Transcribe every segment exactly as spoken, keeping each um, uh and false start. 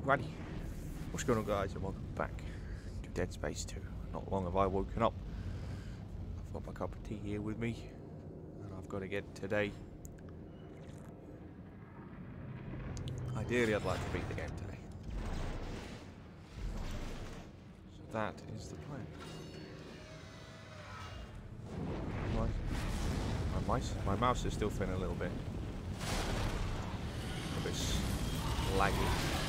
Alrighty. What's going on, guys, and welcome back to Dead Space two. Not long have I woken up. I've got my cup of tea here with me, and I've got to get today. Ideally, I'd like to beat the game today. So that is the plan. Right. My, mice, my mouse is still feeling a little bit, a bit laggy.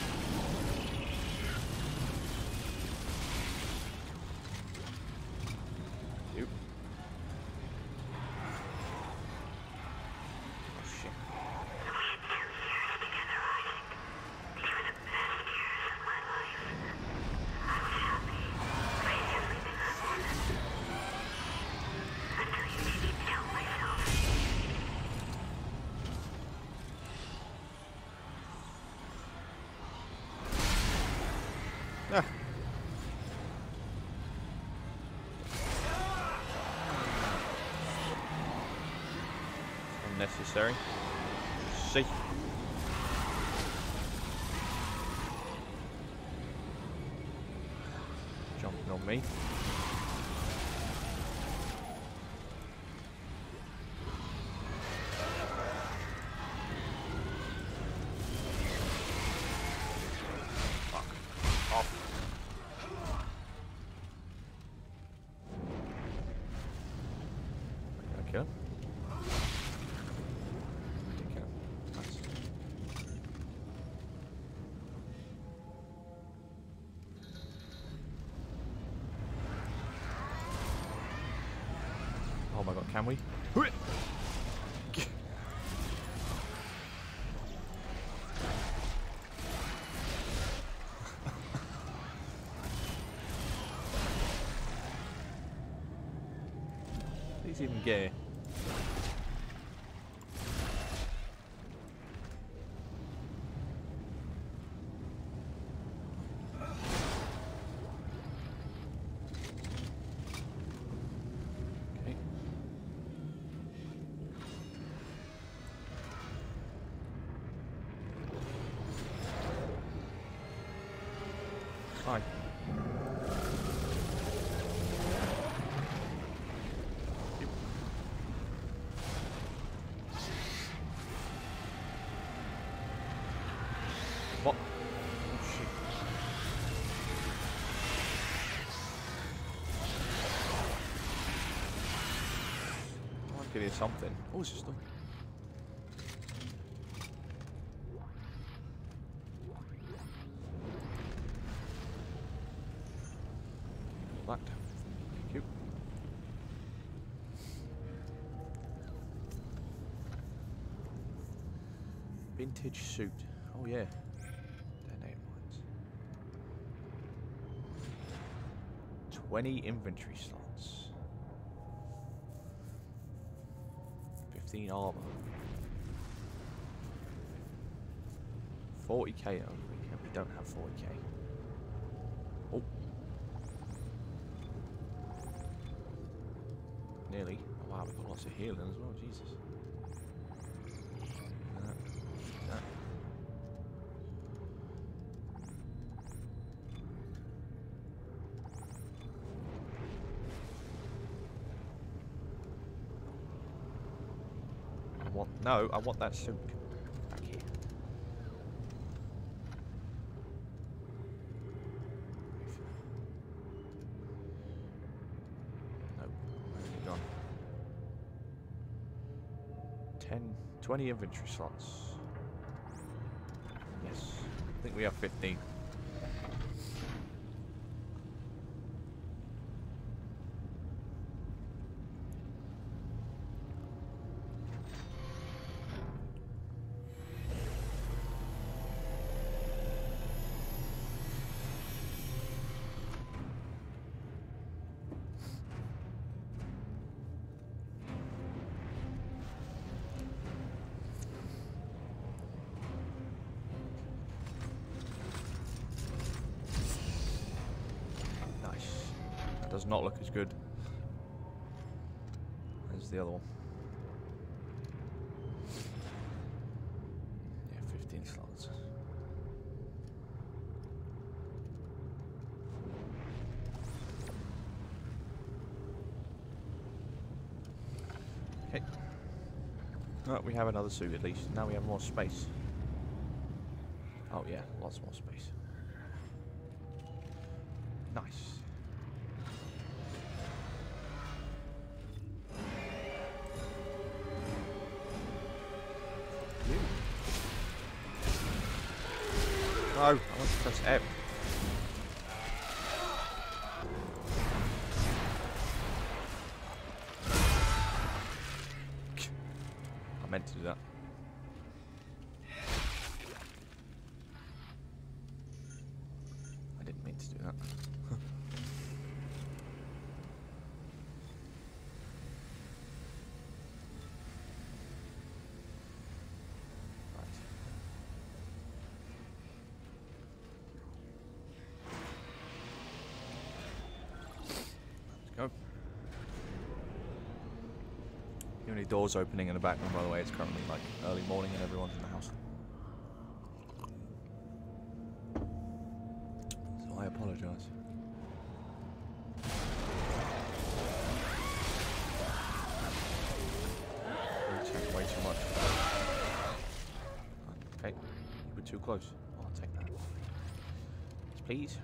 Yep. Oh shit. Ah. Unnecessary. See. Jumping on me. Fuck off. Can I kill him? Oh my god, can we? Please even get it. Okay. Hi. Yep. What? Oh shit. I want to do something. Oh, it's just done. Locked. Thank you. Vintage suit. Oh yeah. Detonate mines. Twenty inventory slots. Fifteen armor. Forty K only. We don't have forty K. Oh. Nearly. Oh, wow, we've got lots of healing as well, Jesus. That, that. I want, no, I want that suit back here. No, where's it gone? ten, twenty inventory slots. Yes, I think we have fifteen. Does not look as good as the other one. Yeah, fifteen slots. Oh, we have another suit at least. Now we have more space. Oh yeah, lots more space. Nice. You. No, I want to press F. I meant to do that. I didn't mean to do that. Go. The only doors opening in the back room, by the way. It's currently like early morning and everyone's in the house. So I apologise. Way too, way too much. Okay, you were too close. Oh, I'll take that. Yes, please.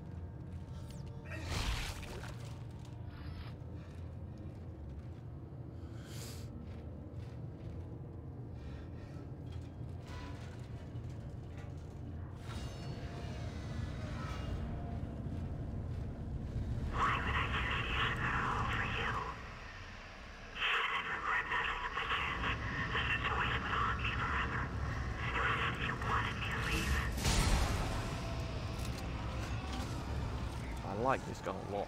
I like this gun a lot.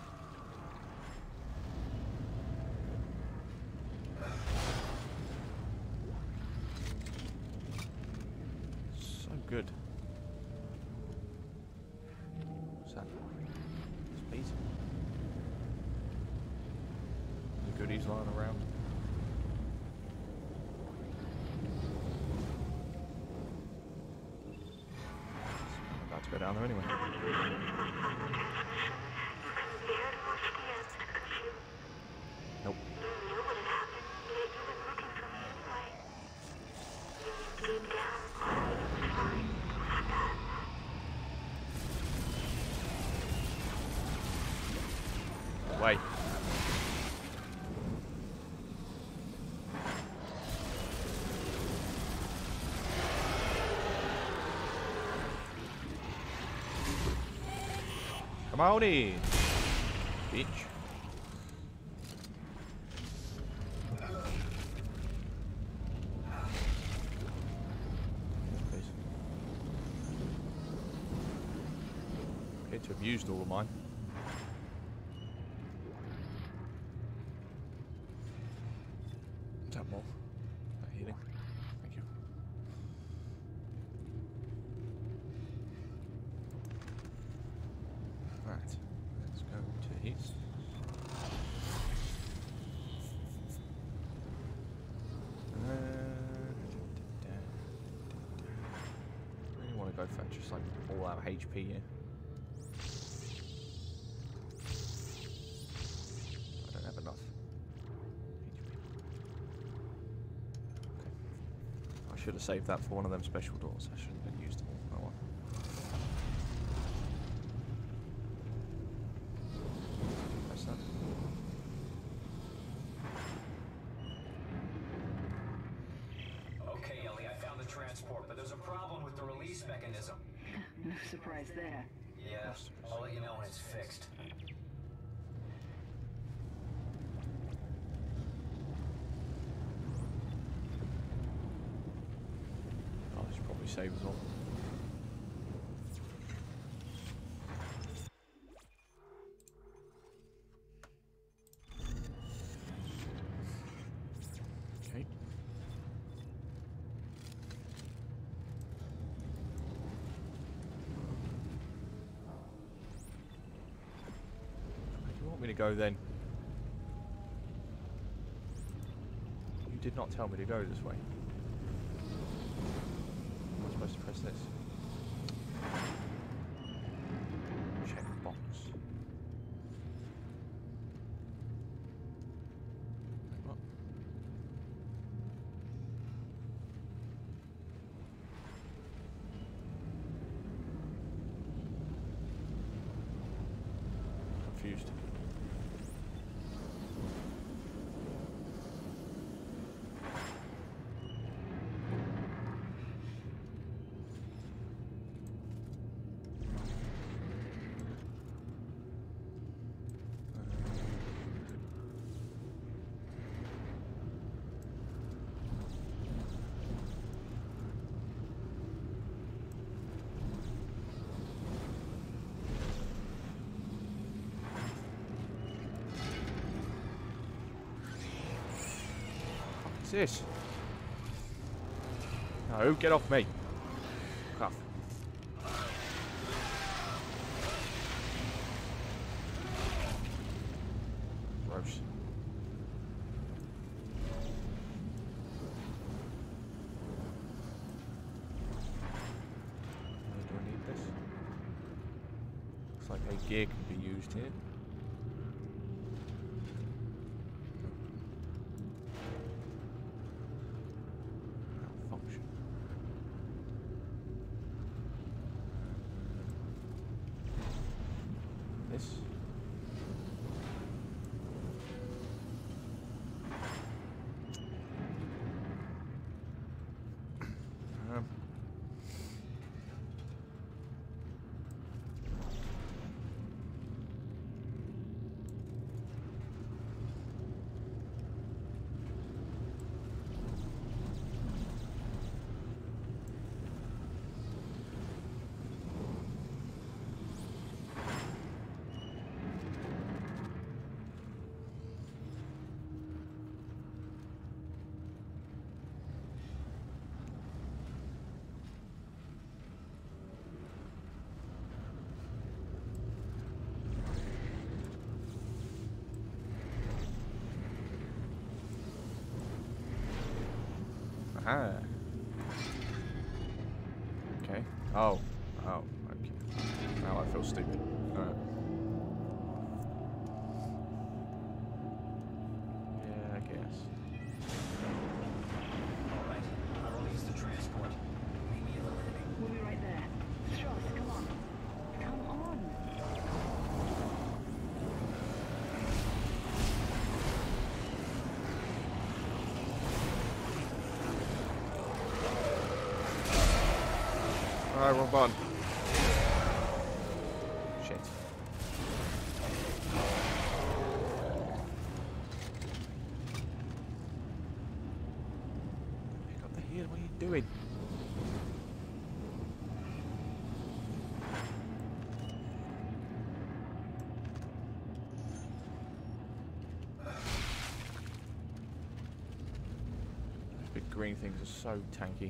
So good. What's that? Speed? The goodies lying around. I'm about to go down there anyway. Nope. Wait. Come on in, bitch. Appear to have used all of mine. Is that more? Is that healing? Thank you. Right, let's go to his. Uh, really want to go for just like all out H P here. I don't have enough H P. Okay. I should have saved that for one of them special doors. I shouldn't have used them all for that one. Press that. Okay, Ellie, I found the transport, but there's a problem with the release mechanism. No surprise there. Yeah, I'll let you know when it's fixed. Oh, I should probably save as well. Okay. Where do you want me to go then? You did not tell me to go this way. Am I supposed to press this? Check box. What? confused. What's this? No, get off me. Cuff. Gross. Do I need this? Looks like a gear can be used here. Malfunction. This. Um. Aha. Okay. Oh. Oh. Okay. Now I feel stupid. Alright. Yeah, I guess. Alright, I'll release the transport. Meet me at the landing. We'll be right there. Strauss, come on. Come on. Alright, wrong button. Shit. Pick up the heel, what are you doing? Those big green things are so tanky.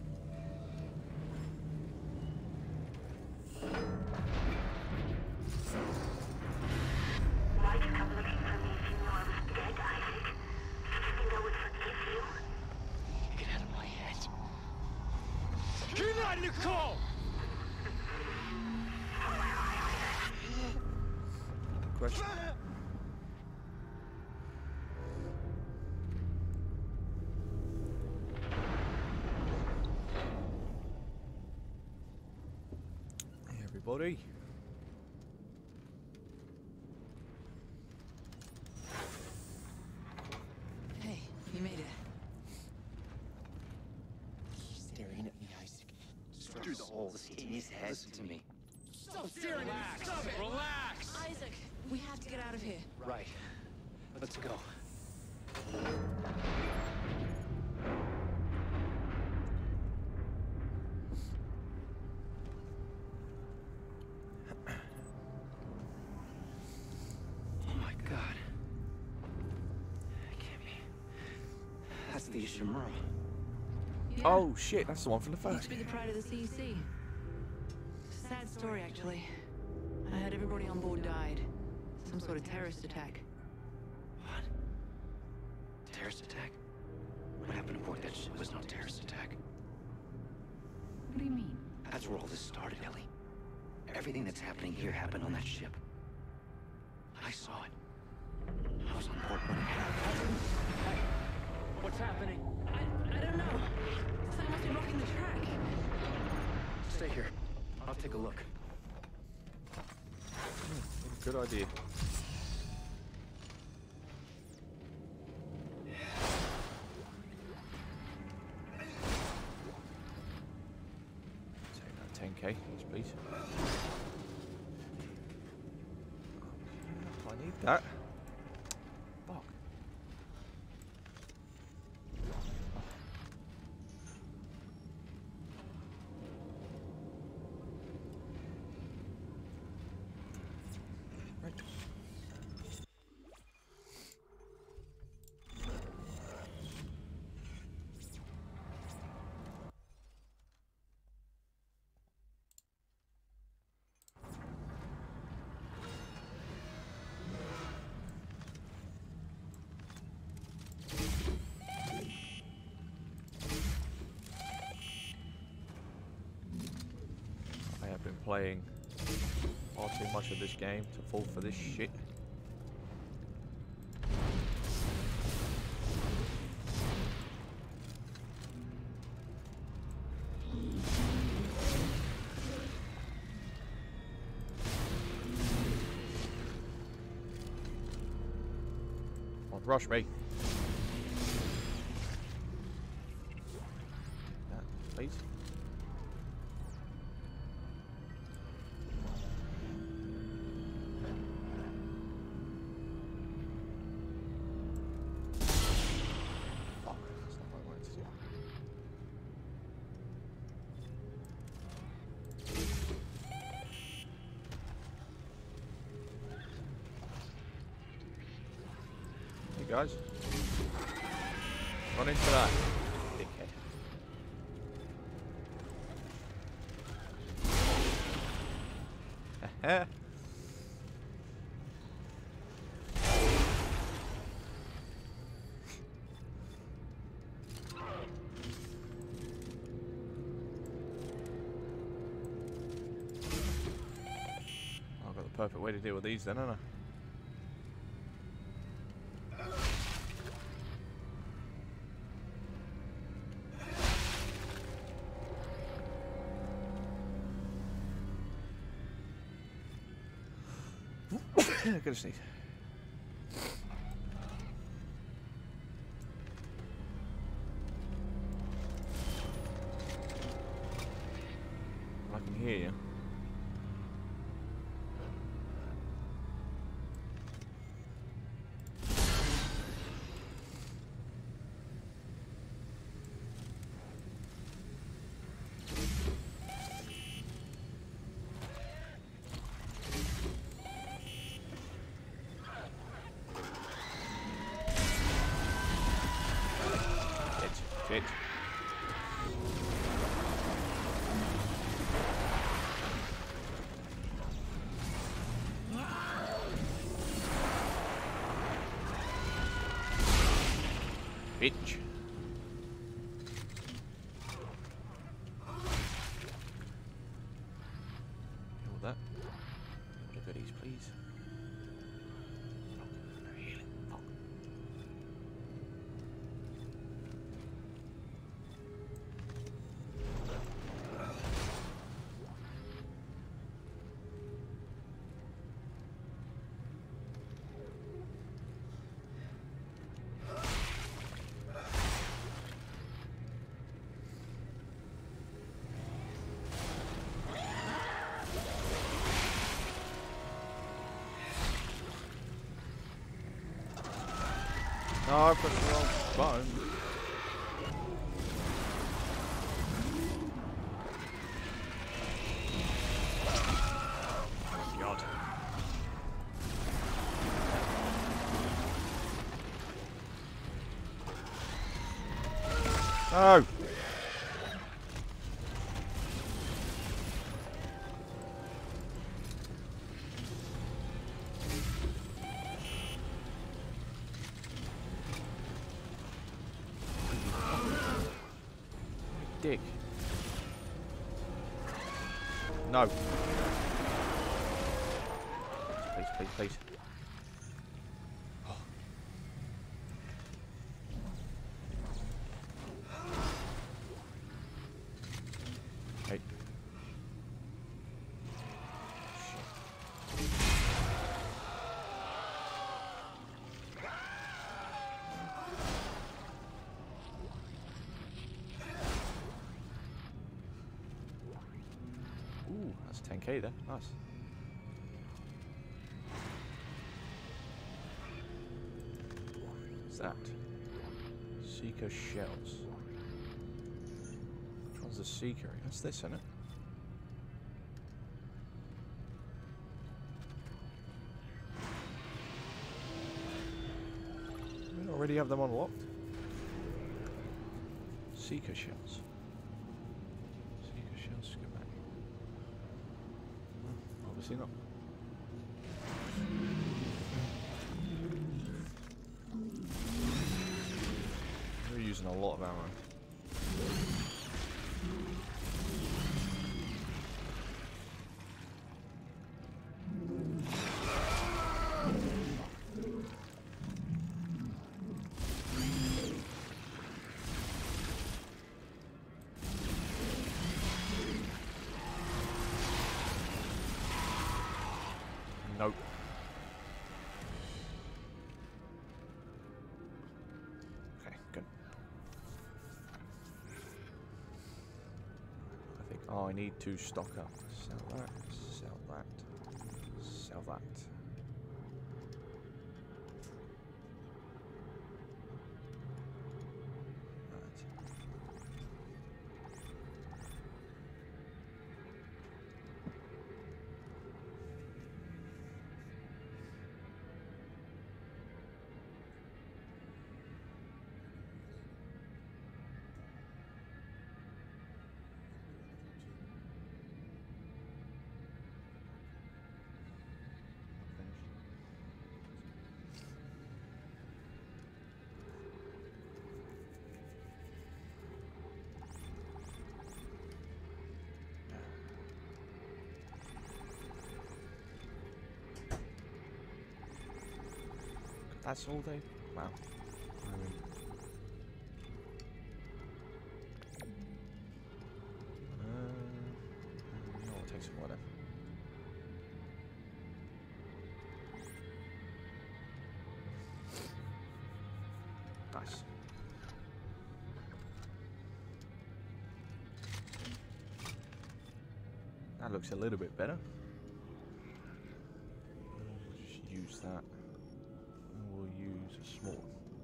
Why'd you come looking for me if you knew I was dead, Isaac? Did you think I would forgive you? Get out of my head. You're not Nicole! Question. Hey everybody. Hey, you made it. Staring at me, Isaac. Just through the holes in his head to me. Stop staring at me! Stop it! Relax! Isaac, we have to get out of here. Right. Let's go. Oh my god. That can't be. That's the Ishimura. Yeah, Oh shit, that's the one from the used first to be game. the pride of the C C. Sad story, actually. I heard everybody on board died. Some sort of terrorist attack. What? Terrorist attack? What happened aboard that ship was no terrorist attack. What do you mean? That's where all this started, Ellie. Everything that's happening here happened on that ship. I saw it. I was on board when it happened. What's happening? I, I don't know. Something must be blocking the track. Stay here. I'll take a look. Good idea. ten K, yes please. I need that. Fuck. Right. I have been playing far too much of this game to fall for this shit. Don't rush me. That, please. Fuck, that's not what I wanted to do. Hey guys. Run into that. Dickhead. Heh. I've got the perfect way to deal with these then, haven't I? Gonna sneeze. I can hear you. Shit. Bitch. All that. Look at these, please. Oh, no healing. Fuck. No, I pressed the wrong button. Oh, God. No! Dick. No. Please, please, please. Oh. Hey. Ooh, that's ten K there. Nice. What's that? Seeker shells. Which one's the Seeker? That's this, isn't it? We don't already have them unlocked. Seeker shells. Seeker shells schematic. Oh, obviously not. We're using a lot of ammo. Nope. Okay, good. I think, oh, I need to stock up. Sell that, sell that, sell that. That's all they. Wow. I mean, uh, no, I'll take some water. Nice. That looks a little bit better. Just use that. We'll use a small one.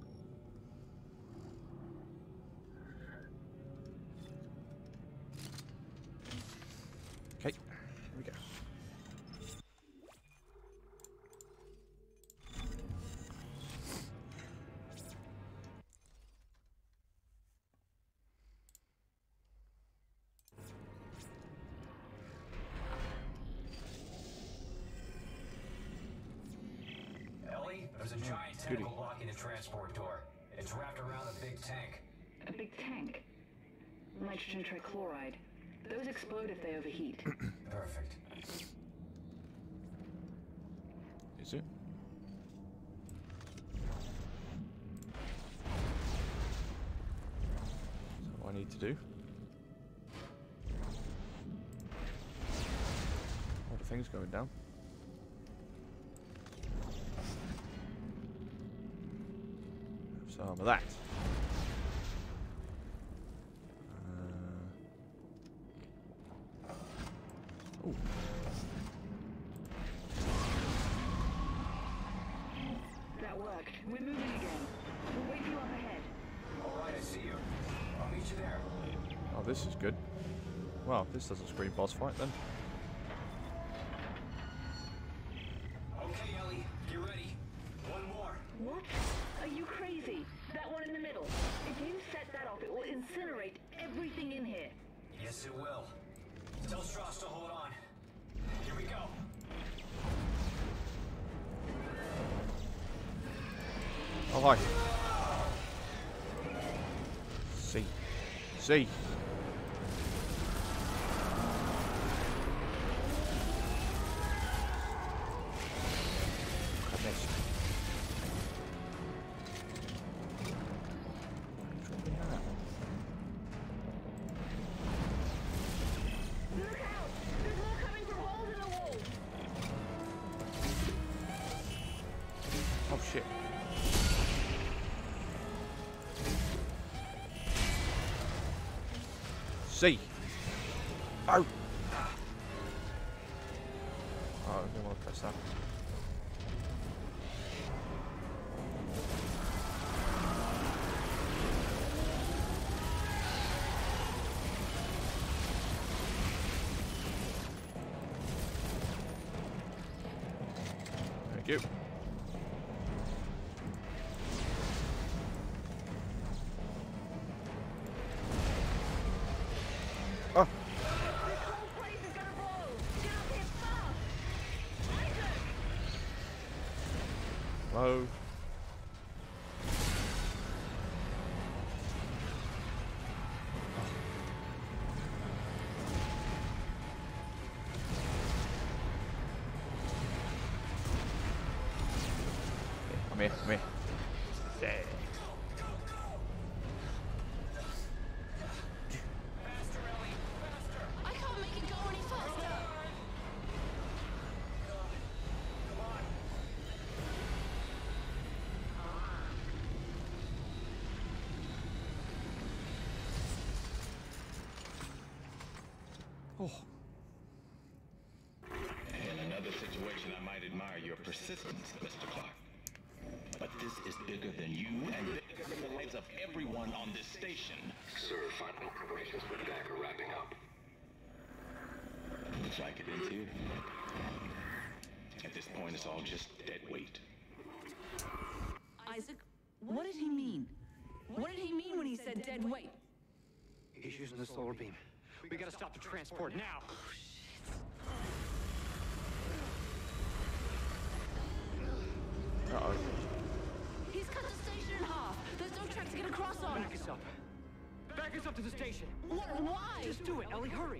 Okay, here we go. Ellie, there's a giant tentacle blocking the transport door. It's wrapped around a big tank. A big tank. Nitrogen trichloride. Those explode if they overheat. Perfect. Is it? That's what I need to do. All the things going down. Some of that. Uh, ooh. That worked. We're moving again. We'll wait for you up ahead. All right, I see you. I'll meet you there. Oh, this is good. Well, this doesn't scream boss fight then. Okay, Ellie, get ready. One more. What? Are you crazy? That one in the middle. If you set that off, it will incinerate everything in here. Yes, it will. Tell Strauss to hold on. Here we go. Oh, hi. See. See. Look at this. Look out! There's more coming from holes in the wall. Oh, shit. See. Oh. Oh, I don't want to press that. Thank you. Oh. This whole place is gonna blow! Get up here fast! Isaac! Hello. Come here, come here. There. I can't make it go any faster. Oh. In another situation, I might admire your persistence, Mister Clark. But this is bigger than you and bigger than the lives of everyone on this station. Sir, final preparations for the back are wrapping up. Looks like it is here. At this point, it's all just dead weight. Isaac, what did he mean? What did he mean when he said dead weight? He's using the solar beam. We gotta stop the transport now. Uh-oh. He's cut the station in half. There's no track to get across on. Back us up. Back us up to the station. What? Why? Just do it, Ellie. Hurry.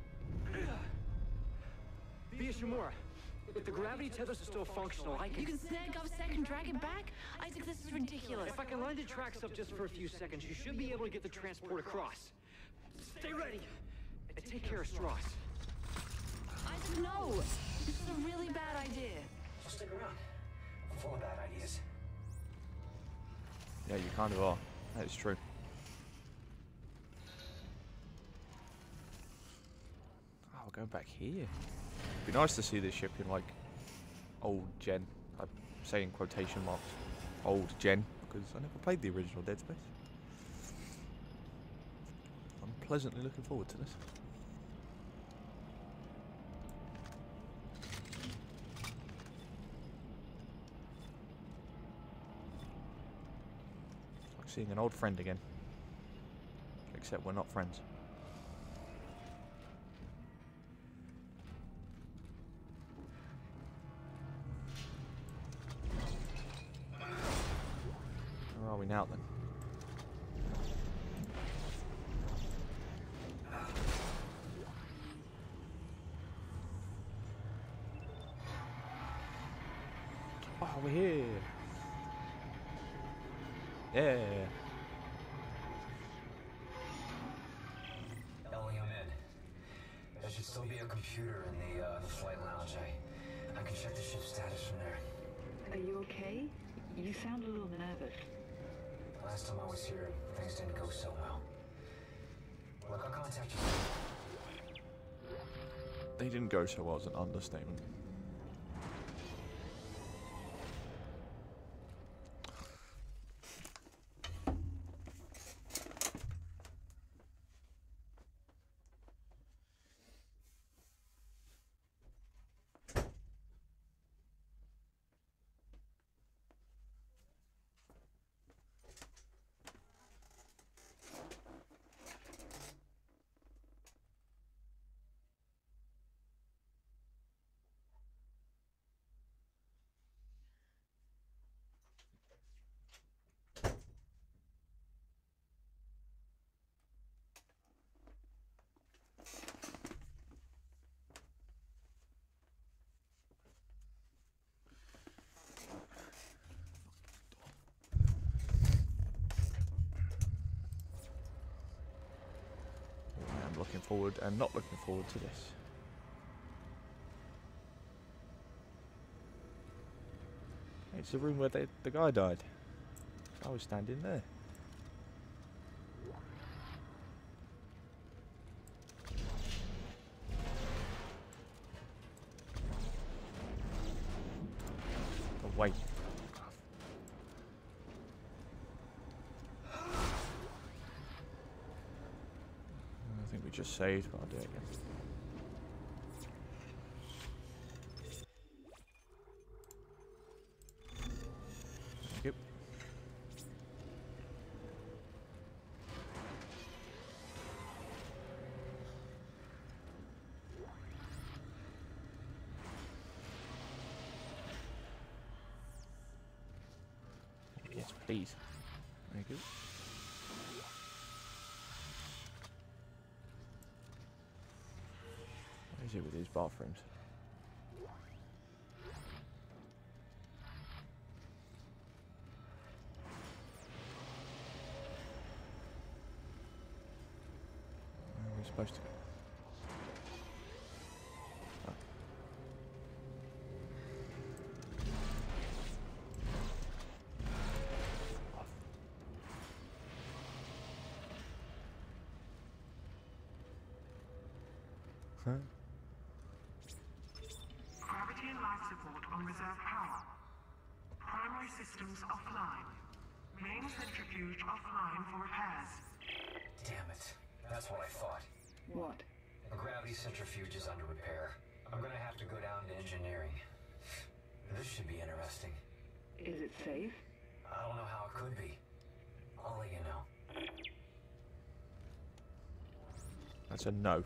Via Shimura, if the gravity tethers are still functional, I can... You can snag Govsec and drag it back? Isaac, this is ridiculous. If I can line the tracks up just for a few seconds, you should be able to get the transport across. Stay ready. And take care of Strauss. Isaac, no! This is a really bad idea. So stick around. I'm full of bad ideas. Yeah, you kind of are. That is true. Oh, we're going back here. It'd be nice to see this ship in like old gen. I say in quotation marks, old gen, because I never played the original Dead Space. I'm pleasantly looking forward to this. It's like seeing an old friend again. Except we're not friends. Where are we now then? Oh, we're here. Yeah. Ellie, I'm in. There should still be a computer in the, uh, the flight lounge. I, I can check the ship's status from there. Are you okay? You sound a little nervous. Last time I was here, things didn't go so well. Look, I'll contact you. They didn't go so well as an understatement. Looking forward and not looking forward to this. It's the room where they, the guy died. I was standing there. Wait. I think we just saved, but I'll do it again. Thank you. Yes, please. Thank you. What is it with these bathrooms? Where are we supposed to go? Oh. Huh? Gravity and life support on reserve power. Primary systems offline. Main centrifuge offline for repairs. Damn it. That's what I thought. What? The gravity centrifuge is under repair. I'm gonna have to go down to engineering. This should be interesting. Is it safe? I don't know how it could be. I'll let you know. That's a no.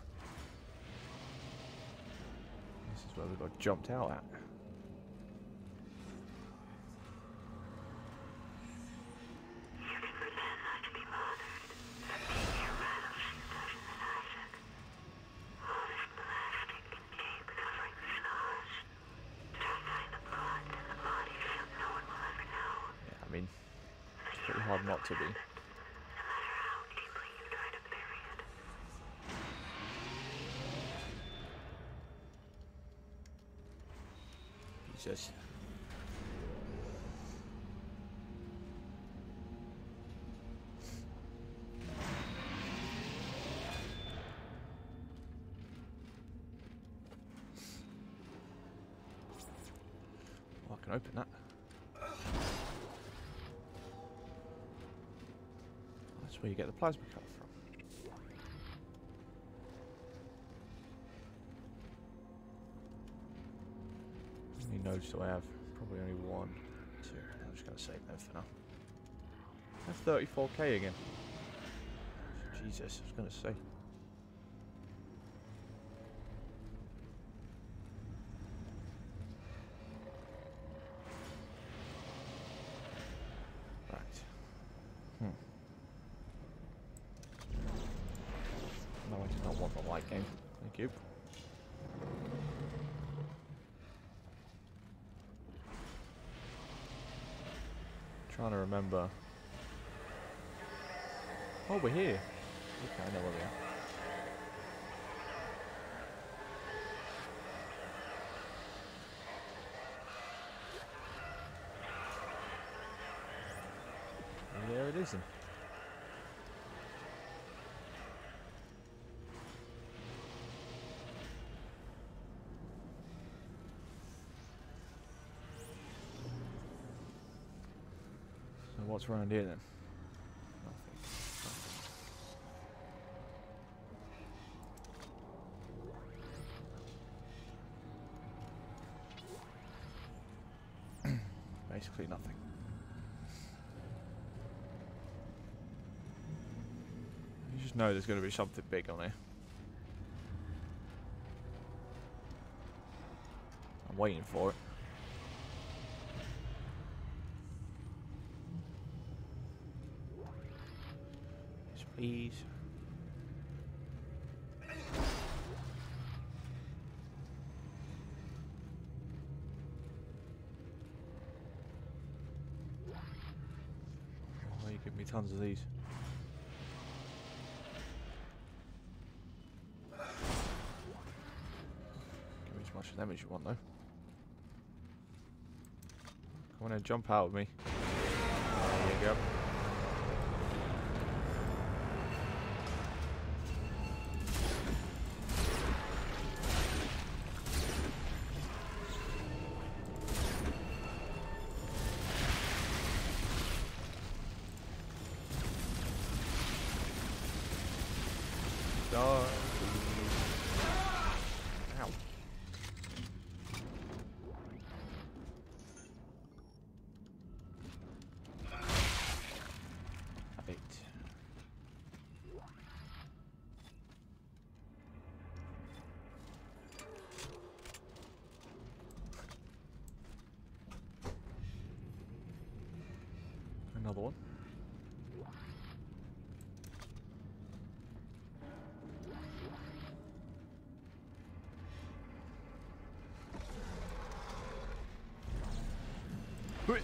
This is where we got jumped out at. Yeah, I mean, it's pretty hard not to be. Jesus. Oh, I can open that. That's where you get the plasma cutter from. How many nodes do I have? Probably only one, two. I'm just going to save them for now. That's thirty-four K again. Jesus, I was going to say. Right. Hmm. No, I do not want the light game. Thank you. Trying to remember. Oh, we're here. Okay, I know where we are. And there it is then. So what's around here then? Basically nothing. You just know there's going to be something big on here. I'm waiting for it. Yes, please. Oh, you give me tons of these. Give me as much of them as you want, though. Come on and jump out with me. There you go. Another one. Hurry.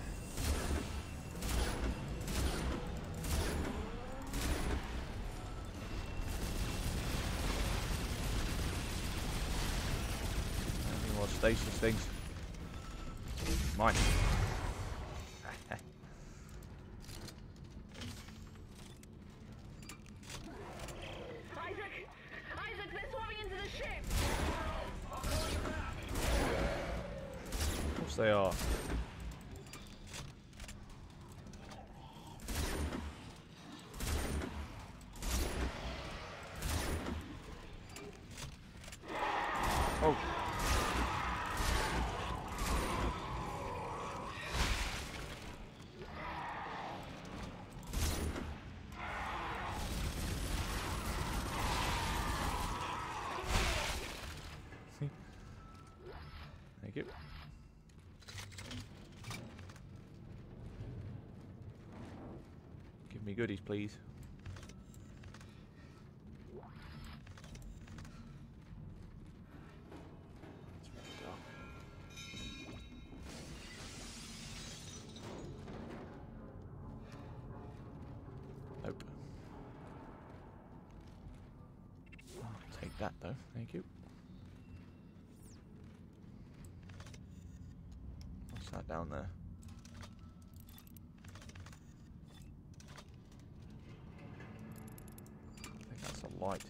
Any more stasis things? Mine. Isaac! Isaac, they're swarming into the ship! Of course they are. Oh. Thank you. Give me goodies, please. Nope. I'll take that though, thank you. What's that down there? I think that's a light.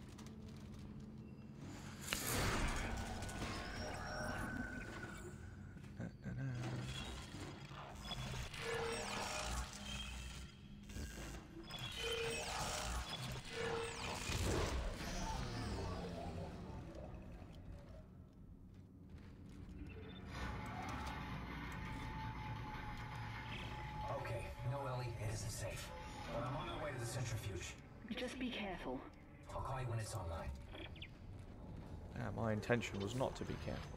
Okay, no, Ellie, it isn't safe. But I'm on my way to the centrifuge. Just be careful. I'll call you when it's online. Yeah, my intention was not to be careful.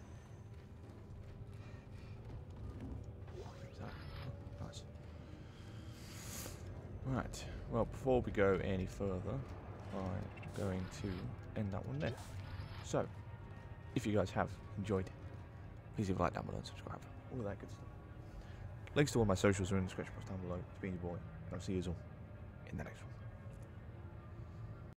What's that? Oh, nice. Right. Well, before we go any further, I'm going to end that one there. So, if you guys have enjoyed, please leave a like down below and subscribe. All of that good stuff. Links to all my socials are in the description box down below. It's been your boy, and I'll see you all in the next one.